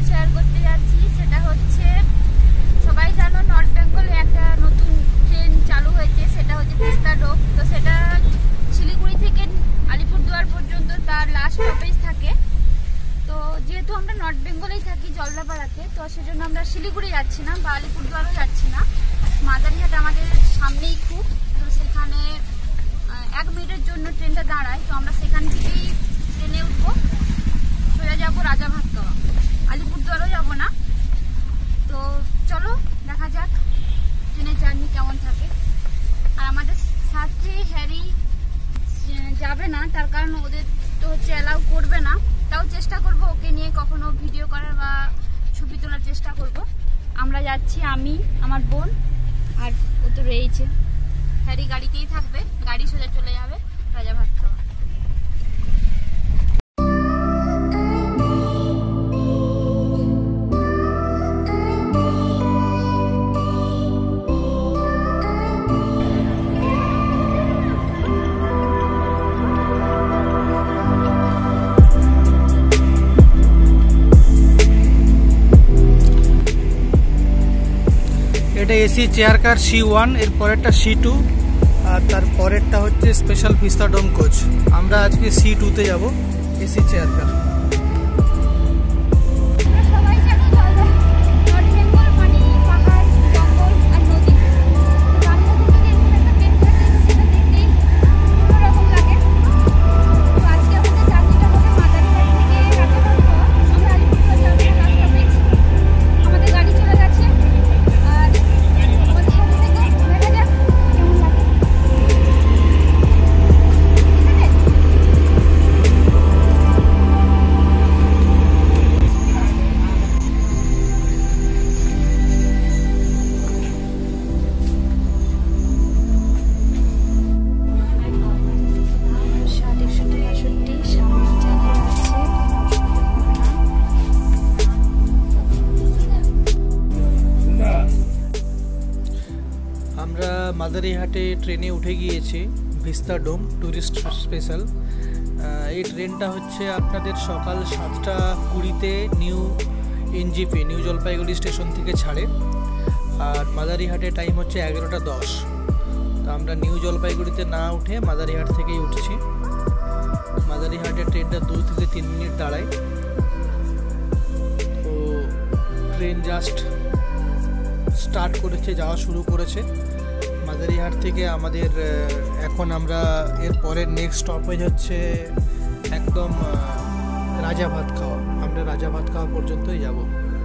Share করতে যাচ্ছি সেটা হচ্ছে, সবাই জানো নর্থ বেঙ্গলে একটা নতুন ট্রেন চালু হয়েছে, সেটা হচ্ছে ভিস্তাডোম। তো সেটা শিলিগুড়ি থেকে আলিপুরদুয়ার পর্যন্ত তার লাস্ট স্টপেজ থাকে। তো যেহেতু আমরা নর্থ বেঙ্গলেই থাকি জলদাপাড়াতে, তো সেজন্য আমরা শিলিগুড়ি যাচ্ছি না বা আলিপুরদুয়ারও যাচ্ছি না। মাদারিহাট আমাদের সামনেই খুব, তো সেখানে 1 মিনিটের জন্য ট্রেনটা দাঁড়ায়। তো আমরা সেখান থেকেই ট্রেনে উঠবো, সোজা যাবো রাজাভাতখাওয়া, আলিপুরদুয়ারও যাবো না। তো চলো দেখা যাক ট্রেনের জার্নি কেমন থাকে। আর আমাদের সাথে হ্যারি যাবে না, তার কারণ ওদের তো হচ্ছে অ্যালাউ করবে না। তাও চেষ্টা করব ওকে নিয়ে কখনো ভিডিও করার বা ছবি তোলার চেষ্টা করব। আমরা যাচ্ছি, আমি, আমার বোন আর ও তো রয়েছে। হ্যারি গাড়িতেই থাকবে, গাড়ি সোজা চলে যাবে রাজাভাতখাওয়া। এটা এসি চেয়ার কার C1, এর পরেরটা C2 আর তার পরেরটা হচ্ছে স্পেশাল ভিস্তাডোম কোচ। আমরা আজকে C2তে যাব, এসি চেয়ার কার। আমরা মাদারিহাটে ট্রেনে উঠে গিয়েছি, ভিস্তাডোম ট্যুরিস্ট স্পেশাল। এই ট্রেনটা হচ্ছে আপনাদের সকাল 7টা 20-তে new NJP new Jalpaiguri station থেকে ছাড়ে, আর মাদারিহাটে টাইম হচ্ছে 11টা 10। তো আমরা নিউ জলপাইগুড়িতে না উঠে মাদারিহাট থেকেই উঠছি। মাদারিহাটে ট্রেনটা 2 থেকে 3 মিনিট দাঁড়ায়। তো ট্রেন জাস্ট স্টার্ট করেছে, যাওয়া শুরু করেছে মাদারিহাট থেকে। আমাদের এখন আমরা এর পরের নেক্সট স্টপেজ হচ্ছে একদম রাজাভাতখাওয়া। আমরা রাজাভাতখাওয়া পর্যন্তই যাব।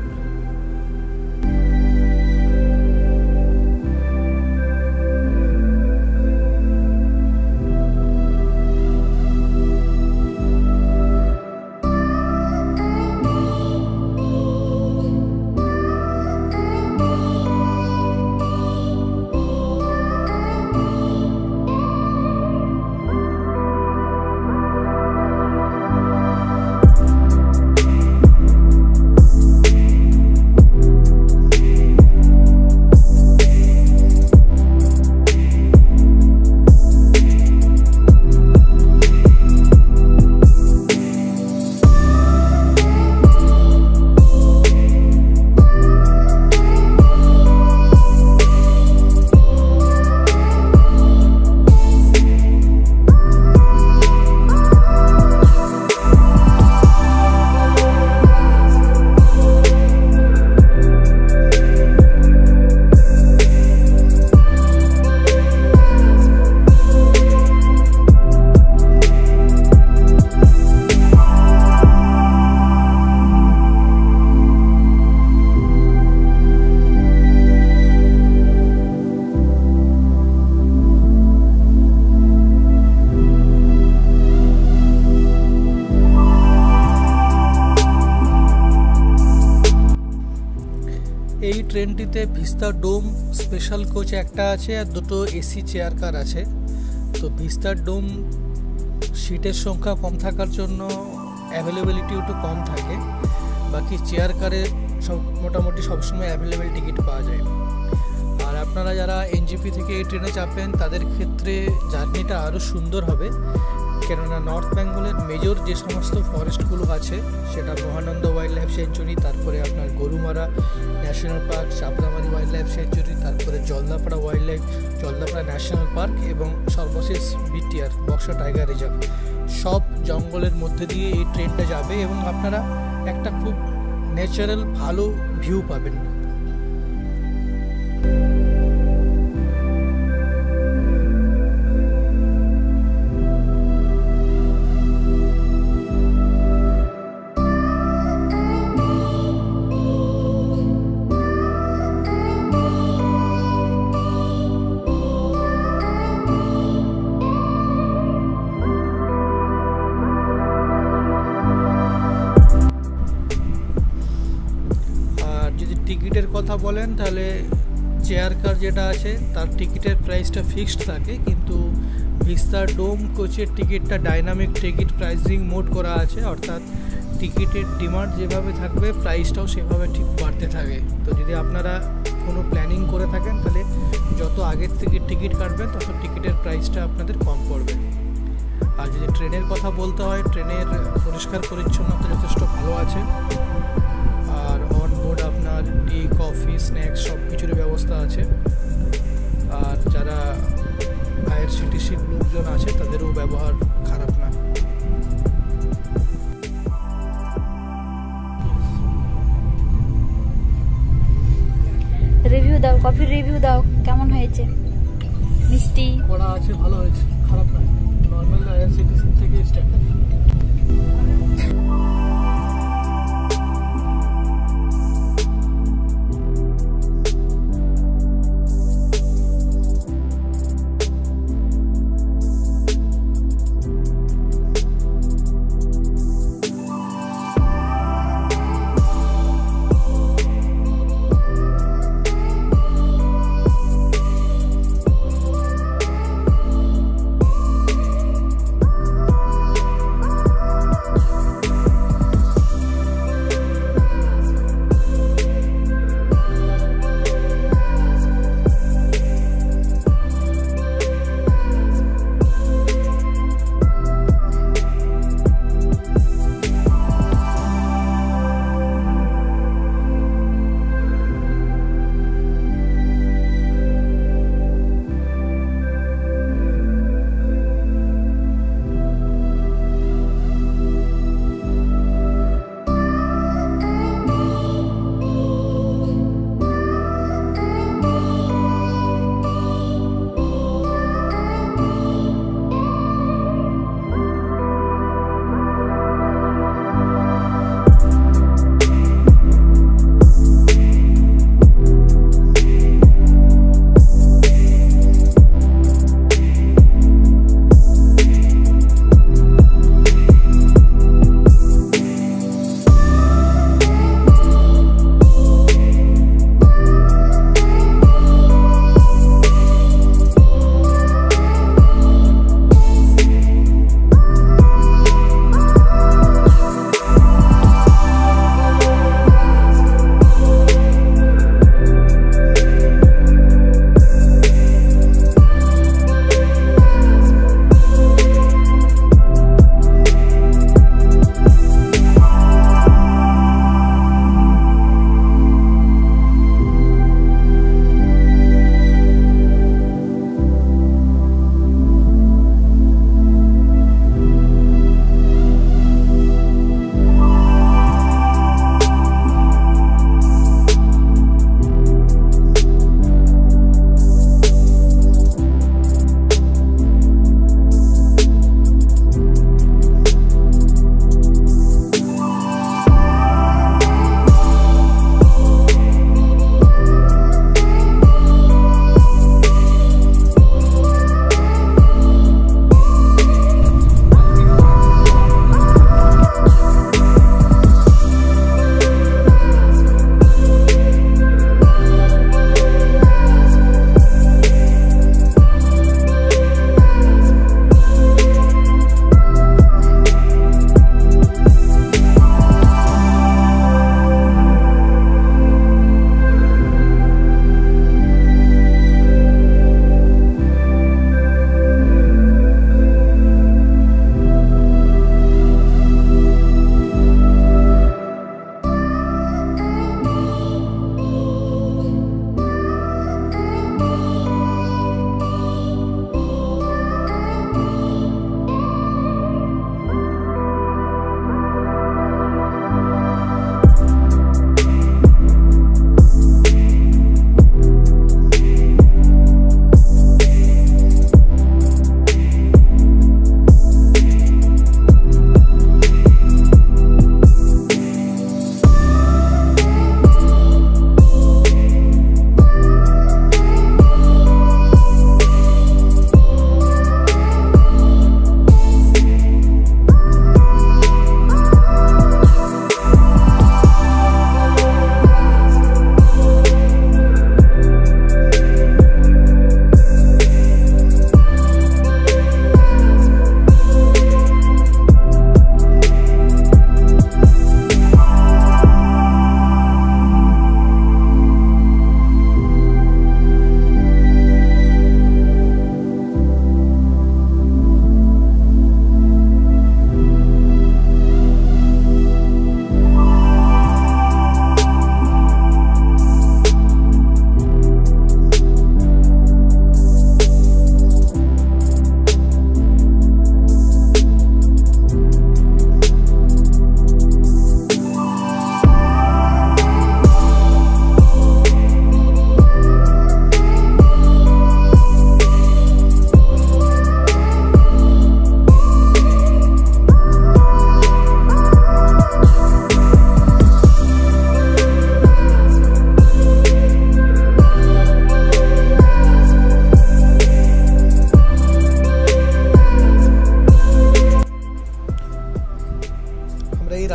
এই ট্রেনটিতে ভিস্তাডোম স্পেশাল কোচ একটা আছে আর 2টো এসি চেয়ার কার আছে। তো ভিস্তাডোম সিটের সংখ্যা কম থাকার জন্য অ্যাভেলেবিলিটিও একটু কম থাকে, বাকি চেয়ার কারে সব মোটামুটি সবসময় অ্যাভেলেবেল টিকিট পাওয়া যায়। আর আপনারা যারা এনজেপি থেকে এই ট্রেনে চাপেন তাদের ক্ষেত্রে জার্নিটা আরও সুন্দর হবে, কেননা নর্থ বেঙ্গলের মেজর যে সমস্ত ফরেস্টগুলো আছে সেটা মহানন্দ ওয়াইল্ড লাইফ সেঞ্চুরি, তারপরে আপনার Gorumara national park, Chapramari wildlife sanctuary, তারপরে জলদাপাড়া ন্যাশনাল পার্ক এবং সর্বশেষ বিটিআর বক্সা টাইগার রিজার্ভ, সব জঙ্গলের মধ্যে দিয়ে এই ট্রেনটা যাবে এবং আপনারা একটা খুব ন্যাচারাল ভালো ভিউ পাবেন। টিকিটের কথা বলেন তাহলে চেয়ার কার যেটা আছে তার টিকিটের প্রাইসটা ফিক্সড থাকে, কিন্তু ভিস্তাডোম কোচের টিকিটটা ডাইনামিক টিকিট প্রাইসিং মোড করা আছে, অর্থাৎ টিকিটের ডিমান্ড যেভাবে থাকবে প্রাইসটাও সেভাবে ঠিক বাড়তে থাকে। তো যদি আপনারা কোনো প্ল্যানিং করে থাকেন তাহলে যত আগের থেকে টিকিট কাটবেন তত টিকিটের প্রাইসটা আপনাদের কম পড়বে। আর যদি ট্রেনের কথা বলতে হয়, ট্রেনের পরিষ্কার পরিচ্ছন্নতা যথেষ্ট ভালো আছে, আর অনবোর্ড আপনার টি, কফি, স্ন্যাক্স সব কিছুর ব্যবস্থা আছে। আর যারা আইআরসিটিসির লোকজন আছে তাদেরও ব্যবহার খারাপ না। রিভিউ দাও, কফির রিভিউ দাও, কেমন হয়েছে? মিষ্টি করা আছে, ভালো হয়েছে, খারাপ না, নর্মাল আইআরসিটিসি থেকে স্ট্যান্ডার্ড।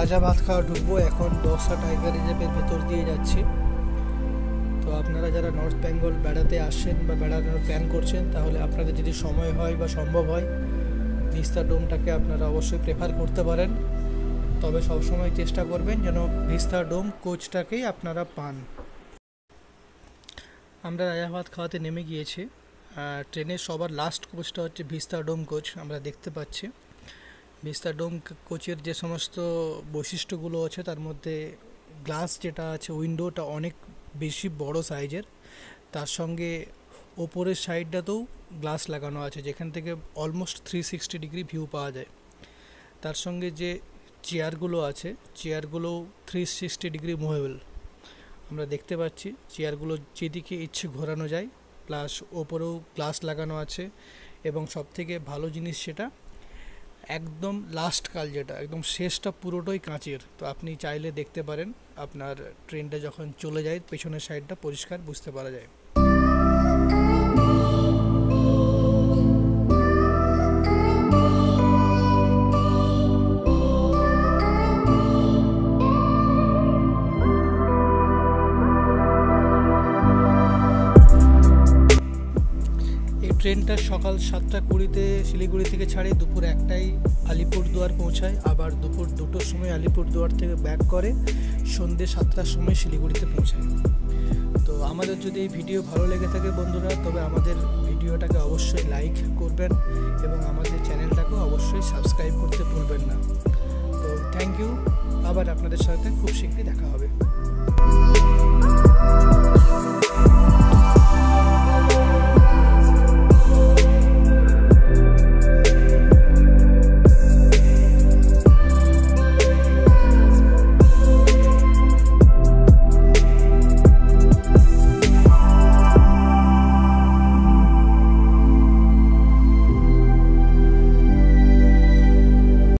রাজা ভাত খাওয়া ঢুকবো। এখন বক্সা টাইগার রিজার্ভের ভেতর দিয়ে যাচ্ছি। তো আপনারা যারা নর্থ বেঙ্গল বেড়াতে আসেন বা বেড়ানোর প্ল্যান করছেন, তাহলে আপনাদের যদি সময় হয় বা সম্ভব হয়, ভিস্তাডোমটাকে আপনারা অবশ্যই প্রেফার করতে পারেন। তবে সবসময় চেষ্টা করবেন যেন ভিস্তাডোম কোচটাকেই আপনারা পান। আমরা রাজাভাত খাওয়াতে নেমে গিয়েছি। ট্রেনের সবার লাস্ট কোচটা হচ্ছে ভিস্তাডোম কোচ। আমরা দেখতে পাচ্ছি ভিস্তাডোম কোচের যে সমস্ত বৈশিষ্ট্যগুলো আছে, তার মধ্যে গ্লাস যেটা আছে, উইন্ডোটা অনেক বেশি বড় সাইজের। তার সঙ্গে ওপরের সাইডটাতেও গ্লাস লাগানো আছে, যেখান থেকে অলমোস্ট 360 ডিগ্রি ভিউ পাওয়া যায়। তার সঙ্গে যে চেয়ারগুলো আছে, চেয়ারগুলো 360 ডিগ্রি মুভেবল। আমরা দেখতে পাচ্ছি চেয়ারগুলো যেদিকে ইচ্ছে ঘোরানো যায়, প্লাস ওপরেও গ্লাস লাগানো আছে। এবং সবথেকে ভালো জিনিস সেটা, একদম লাস্ট কাল যেটা একদম শেষটা পুরোটাই কাঁচের। তো আপনি চাইলে দেখতে পারেন, আপনার ট্রেনটা যখন চলে যায় পেছনের সাইডটা পরিষ্কার বুঝতে পারা যায়। ট্রেনটা সকাল 7:20 শিলিগুড়ি থেকে ছাড়ে, দুপুর 1টায় আলিপুরদুয়ার পৌঁছায়। আবার দুপুর 2টোর সময় আলিপুরদুয়ার থেকে ব্যাক করে সন্ধ্যে 7টার সময় শিলিগুড়িতে পৌঁছায়। তো আমাদের যদি এই ভিডিও ভালো লেগে থাকে বন্ধুরা, তবে আমাদের ভিডিওটাকে অবশ্যই লাইক করবেন এবং আমাদের চ্যানেলটাকে অবশ্যই সাবস্ক্রাইব করতে ভুলবেন না। তো থ্যাংক ইউ। আবার আপনাদের সাথে খুব শীঘ্রই দেখা হবে।